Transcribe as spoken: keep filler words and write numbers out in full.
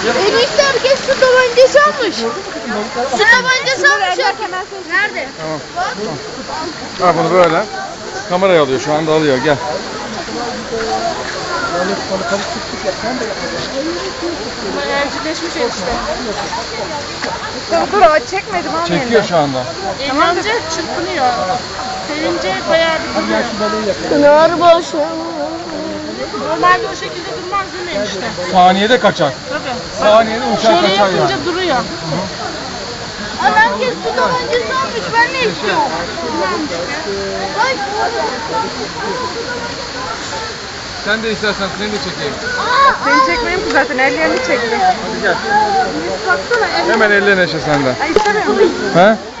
Enişte herkes su tabancası almış. Su tabancası almış herkes. Nerede? Tamam. Ha bunu böyle. Kameraya alıyor, şu anda alıyor, gel. Evcilleşmiş enişte. Dur dur çekmedim abi. Çekiyor şu anda. Eğlence çırpınıyor. Sevince bayağı bir duruyor. Pınar başı. Normalde o şekilde durmaz değil mi enişte? Saniyede kaçar. Tabii. Saniyede uçar Şöyle kaçar yapınca yani. duruyor. Ama herkes su tabancası almış. Ben ne istiyorum? Ay. Sen de istersen seni de çekeyim. Seni çekmeyeyim ki zaten ellerini çekti. Hadi gel. Baksana. Hemen elle Neşe senden. Ay istemiyorum. He?